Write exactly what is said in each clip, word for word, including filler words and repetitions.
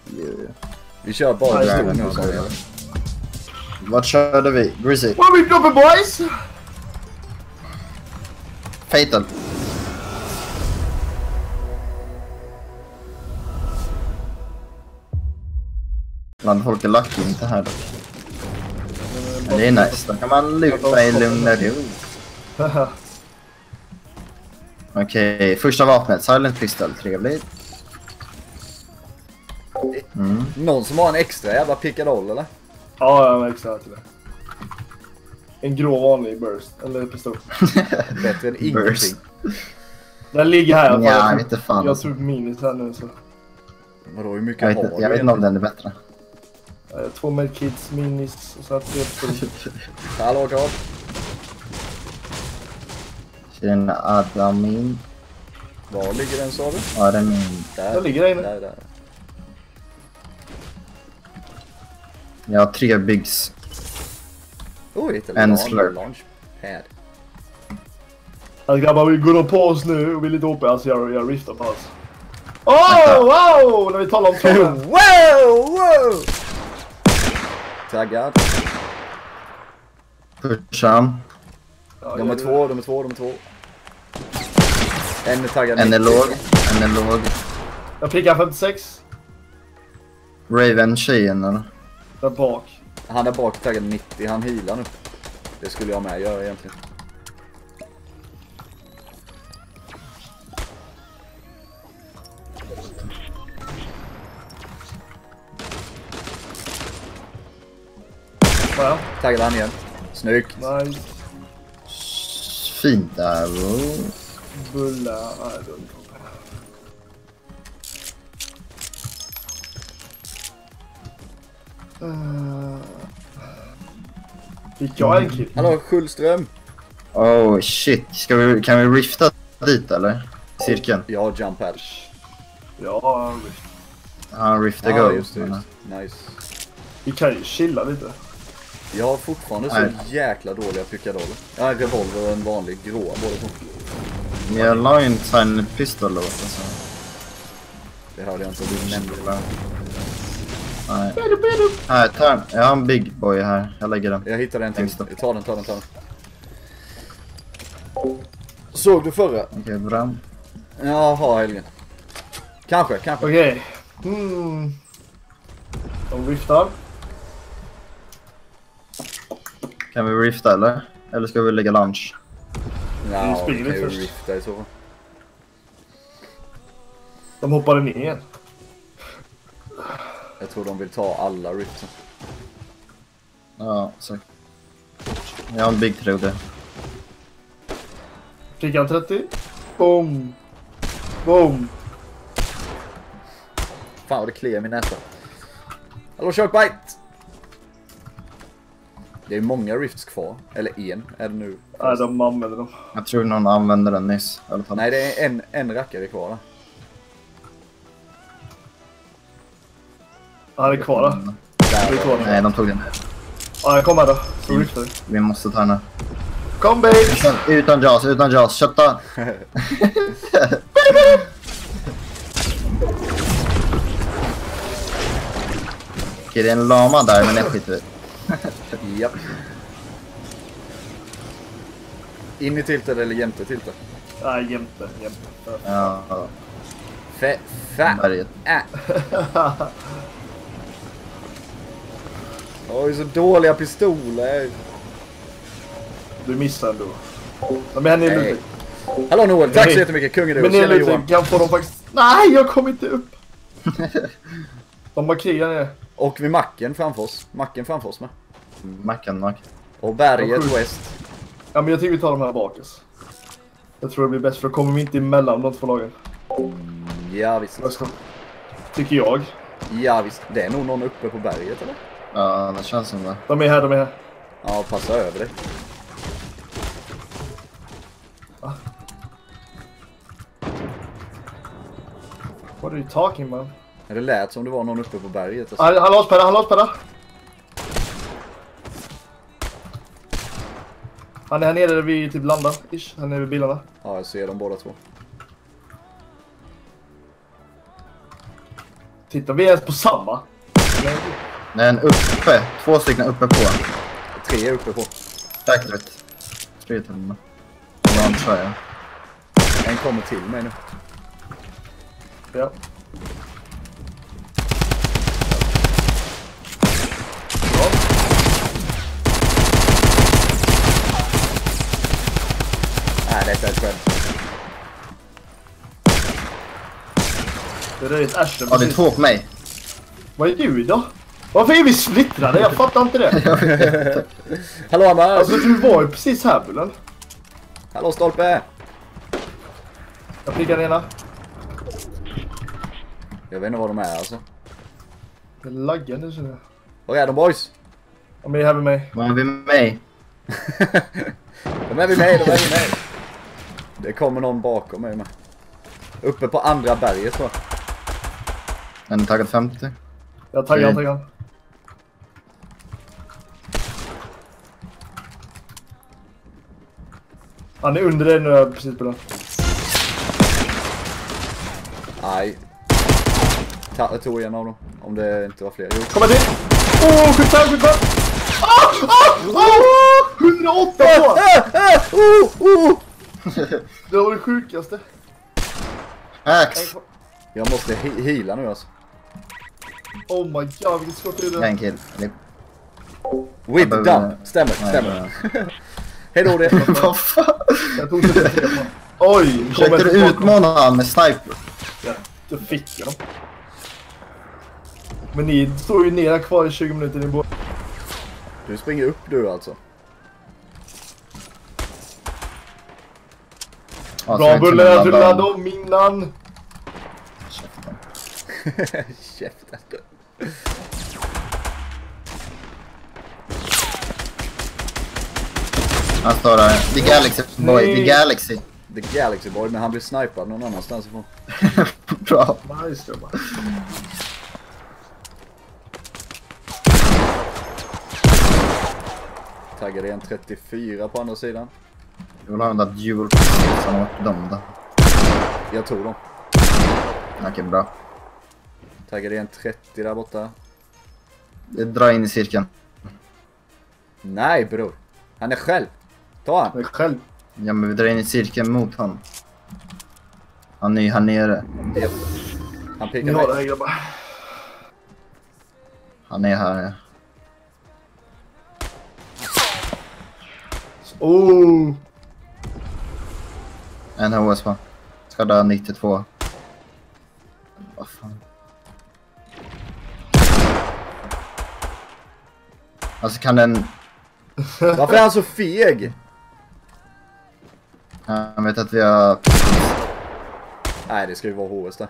Vi kör bara Nej, pistol nu. nej, nej. Vad körde vi? Grizzly. What are we doing, boys? Fatal. Bland folk är lucky inte här dock. Men det är nice. Då kan man luta i lugn och ro. Okej, okay, första vapnet. Silent Pistol. Trevligt. Mm. Någon som har en extra jävla pickadoll eller? Ja, jag är extra till det. En grå vanlig burst. Eller pistol. Bättre än ingenting. Den ligger här. Ja, jag vet inte fan. Jag tog minus här nu så. Vadå, hur mycket Jag vet, har inte, du jag vet inte om den är bättre. Uh, två medkits, minis och så här tre pistol. Hallå, Carl. Tjena Adamin. Var ligger den, sa du? Adamin. Där. Där ligger den inne. Där, där. Jag har tre byggs. Oj, ett En launch, slurp. launchpad. Alltså grabbar, vi går på oss nu och vi är lite uppe. Alltså jag, jag riftar på oss. Oh, wow! När vi talar om sådana. Wow, wow! Taggad. Pusha. Ja, De är två, de är två, de är två. En är taggad. En är låg. En är låg. Jag prickar femtiosex. Raven tjejen eller? Där bak. Han är bak taggad nittio, han healar nu. Det skulle jag med göra egentligen. Ja. Taggade han igen. Snyggt. Nice. Fint där bro. Bulla. Nej, det är inte. Uh, fick jag en kill? Hallå, Schullström. Oh shit. Ska vi, kan vi rifta dit eller? Cirkeln. Ja, jump pad. Ja, Han riftar Ja, go. just det, just. Nice. vi kan ju chilla lite. Jag har fortfarande så Nej. jäkla dåliga pickadoller. Jag har en revolver och en vanlig gråa båda två. Men jag la ju en Silent Pistol då. Alltså. Det hörde jag inte du nämnde. Nej. Här, ta, jag har en big boy här. Jag lägger den. Jag hittade en till. Längst upp. Ta den, ta den, ta den. Såg du förra? Okej, okay, bra. Jaha, Helgen. Kanske, kanske. Okej. Okay. Mm. De viftar. Kan vi rifta eller? Eller ska vi lägga lunch? Ja, Vi springer vi kan ju först. rifta i så fall. De hoppade ner igen. Jag tror de vill ta alla riften. Ja, så. Jag har en big trode. Prickan trettio. Boom. Boom. Fan vad det kliar min näsa. Hallå, Sharkbite! Det är många rifts kvar. Eller en är det nu. Nej, de använder dem. Jag tror någon använde den nyss. I alla fall. Nej, det är en, en rackare kvar. Där. Han är kvar då. Där Vi var kvar. den. Nej, de tog den. Ja, jag kommer då. Så riftar vi. Vi måste ta den här. Kom babes! Utan, utan jas, utan jas. Kötta! Okej, det är en lama där, men det skiter vi. Japp. In i tiltet eller jämte tiltet? Nej, jämte. Jämte. Ja, Fe... Fa... berget. Äh. Oj, så dåliga pistoler. Du missar ändå. De är här nere Nej. nu. Hallå Noel, tack så Nej. jättemycket. Kungen du. Men Tjena nere Johan. nu kan få dem faktiskt... Nej, jag kom inte upp. De har krigar ner. Och vid macken framför oss. Macken framför oss med. Mackan, mack. Och berget Vad sjukt. west. Ja, men jag tycker vi tar de här bakas. Jag tror det blir bäst för då kommer vi inte emellan de två lagen. Ja visst. Jag ska... Tycker jag. Ja visst. Det är nog någon uppe på berget eller? Ja, det känns som det. De är här, de är här. Ja, passa över dig. What are you talking man? Det lät som det var någon uppe på berget. Alltså. Han, han låtspädda, han låtspädda. Han är här nere där vi typ landar. Ish, han är vid bilarna. Ja, jag ser dem båda två. Titta, vi är ens på samma. Det är en uppe. Två stycken uppe på. Tre uppe på. Säkert. Tre till mig. Det var en tror jag. En kommer till mig nu. Ja. Nej, det är ett själv. Det är ett arsle. Ja, det är två på mig. Vad är du då? Varför är vi splittrade? Jag fattar inte det. Hallå, Amma! Alltså, du var ju precis här, Bullen. Hallå, stolpe! Jag prickar den ena. Jag vet inte vad de är, alltså. Det laggar nu, känner jag. Var är de, boys? De är här med mig. Var är vi med mig? De är vid mig, de är vid mig. Det kommer någon bakom mig med. Uppe på andra berget, tror jag. En taggad femtio. Jag taggar, jag taggar. Han är under dig nu, precis på den. Nej. Ta jag tog en av dem. Om det inte var fler. Jo. Kommer till! Åh, oh, skjut fram, skjut fram! Ah! Ah! Ah! hundraåtta på! Oh, oh. Det var det sjukaste. Ax! Jag måste he heala nu, alltså. Oh my god, vilket skott är det? En kill. With behöver- dump. Stämmer, Nej, stämmer. Hej då, det. Vad fan? Jag tog inte det på. Oj, Försökte du utmana han med sniper? Ja, då fick jag dem. Men ni står ju nere kvar i tjugo minuter i båt. Du springer upp du, alltså. Ja, så Bra, jag Bulle, inte jag ladda rullade om innan. Käften. Käften. Han står där. The Galaxy boy, Nej. The Galaxy. The Galaxy Boy, men han blir snipad någon annanstans ifrån. Bra. Nice, jobba. Taggade en trettiofyra på andra sidan. Jag vill ha den där dual som har varit dömda. Jag tog dem. Okej, bra. Taggade en trettio där borta. Dra in i cirkeln. Nej, bror. Han är själv. Ta han. Jag är själv. Ja, men vi drar in i cirkeln mot honom. Han är ju här nere. Han Ni pikar har det mig. här, grabbar. Han är här, ja. Oh! En H S va? Ska dö nittiotvå. Vad fan. Alltså kan den... Varför är han så feg? Jag vet att vi har... Nej, det ska ju vara H S där.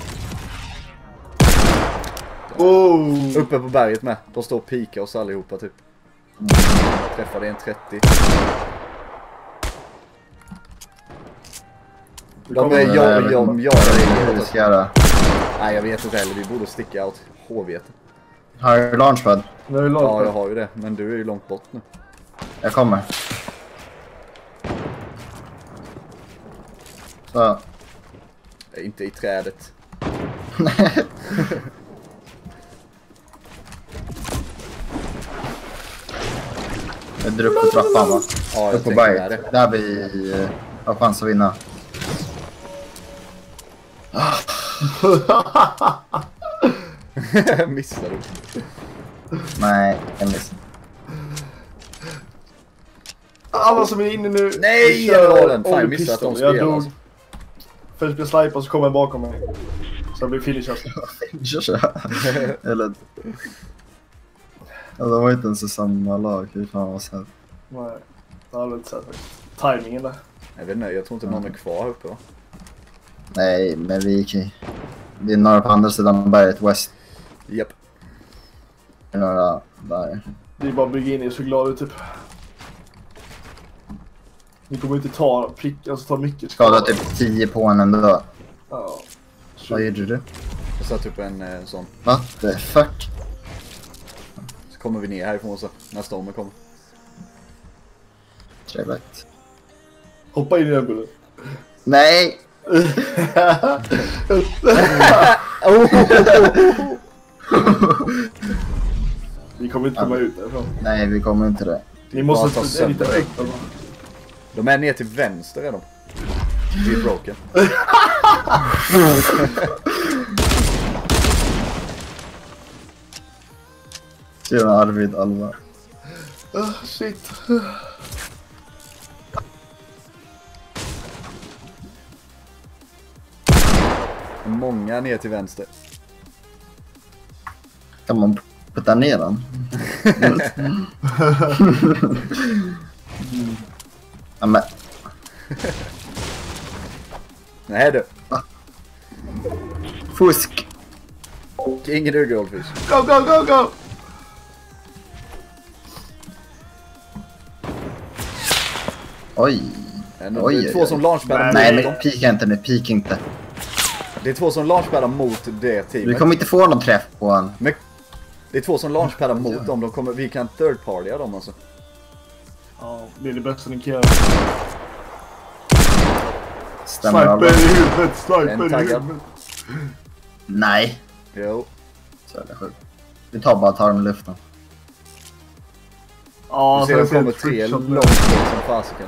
Oh! Uppe på berget med. De står och pikar oss allihopa typ. Träffade en trettio. De är jag, jag, jag, Vi ska göra... Nej, jag vet inte heller. Vi borde sticka åt H V. Har du launchpad? Nu är det Ja, jag långt. har ju det. Men du är ju långt bort nu. Jag kommer. Så. Inte i trädet. Jag drar upp på trappan va? Ja, jag Upp på tänkte med berget. det. Där vi eh, har chans att vinna. Missade du? Nej, jag missade. Alla som är inne nu. Nej, kör generalen. Fan, jag Olle missade att de Pistol. Jag spelar, dog. alltså. Först blev slipa så kom en bakom mig. Så jag blev finishad. Eller... Ja, de var inte ens i samma lag. Fy fan vad sad. Nej, det hade inte sett faktiskt. Timingen där. Jag vet inte, jag tror inte någon är kvar här uppe va? Nej, men vi gick i... Vi är några på andra sidan berget, west. Japp. Vi är några där. Det är bara att bygga in er så glad ut typ. Ni kommer inte ta prick, alltså ta mycket Skadade typ tio på en ändå. Ja. Vad gjorde du? Jag satt upp en eh, sån. What the fuck? Så kommer vi ner härifrån så. När stormen kommer. Trevligt. Hoppa in i den bullen. Nej! Oh. Vi kommer inte komma ut därifrån. Nej, vi kommer inte det. Ni måste ta ta sönder. lite högt. De är ner till vänster är de. Vi är broken. Tjena Arvid, Alva. Oh, shit. Många ner till vänster. Kan man putta ner den? Ja, men. Nej du. Fusk. Ingen du Goldfish. Go, go, go, go! Oj. En, Oj, det är två oj, som oj. launchpaddar Nej, mot men dem. pika inte nu, pika inte. Det är två som launchpaddar mot det Vi teamet. kommer inte få någon träff på han. Men det är två som launchpaddar mot dem. De kommer, vi kan third partya dem alltså. Ja, det är det bästa ni kan göra. Stämmer Sniper alla. i huvudet, sniper En i taggad. huvudet. Nej. Jo. Så är det sjukt. Vi tar bara tar dem i luften. Ja, Du ser så de jag kommer ser ett tre trickshot långt nu. bort som fasiken.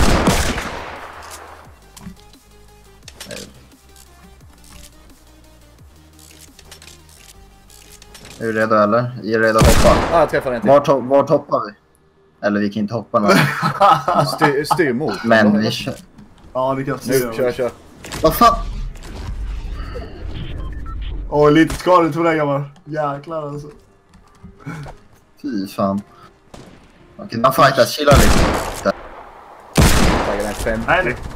Är du redo eller? Är du redo att hoppa? Ah, jag träffade en till. Vart, ho- vart hoppar vi? Eller vi kan inte hoppa nu. Styr, styr mot. Men vi kör. Ja, det kan jag Nu, se. kör, kör. Vad fan? Åh, lite skadligt för dig gammal. Jäklar alltså. Fy fan. Okej, man fightas, chilla lite. Taggade en fem. Nej, nej.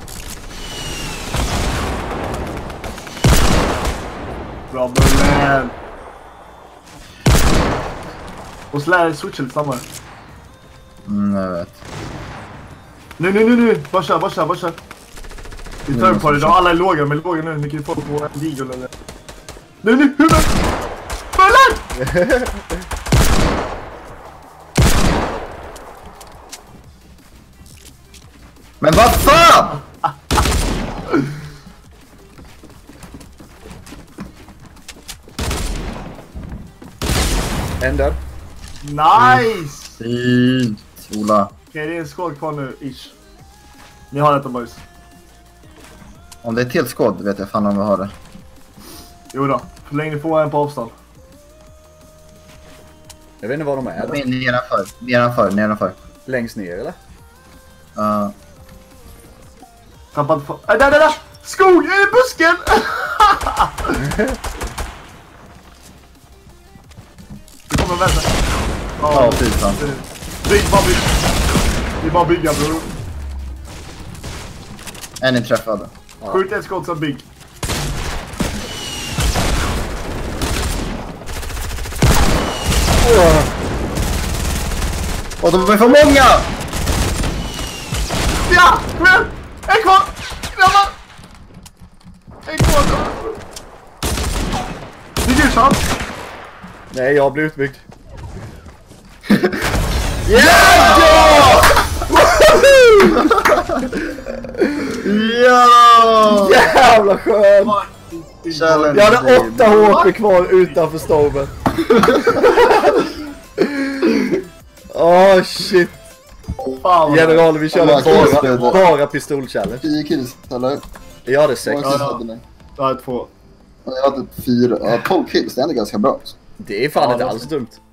Bra bullen. Och så lär dig switcha lite snabbare. Mm, jag vet. Nu, nu, nu, nu. Bara kör, bara kör, bara kör. Vi Nu tar måste på vi det. köra. Alla är låga, men låga nu. Ni kan ju få på en deagle eller... Nu, nu, huvudet! Bullen! Men vad fan? En död. Nice! Fint. Ola. Okej, det är en skål kvar nu, ish. Ni har detta, boys. Om det är ett till skåd vet jag fan om vi har det. Jo då, så länge ni får en på avstånd. Jag vet inte var de är. De är Då. nedanför, nedanför, nedanför. Längst ner eller? Uh, Tappa inte på... Äh, där, där, där! Skog! I busken! Det kommer vänta. Ja, fy fan. Bygg, bara bygg. Det är bara bygga, bror. En är träffad. Skjut ett skott, så bygg. Och de är för många! Ja! Kom igen! En kvar! Grabbar! En kvar! Bygg ut han! Nej, jag blir utbyggd. Ja! Ja! Jävla skönt! Challenge. Jag hade åtta H P kvar utanför stoven. Åh oh, shit. Fan, General, vi körde Vad kul. bara, bara pistolchallenge. Tio kills, eller? Jag hade sex. Vad hade ni? Jag har två. Jag hade fyra. Ja, tolv kills, det är ändå ganska bra. Det är fan Ja, inte det- alls dumt.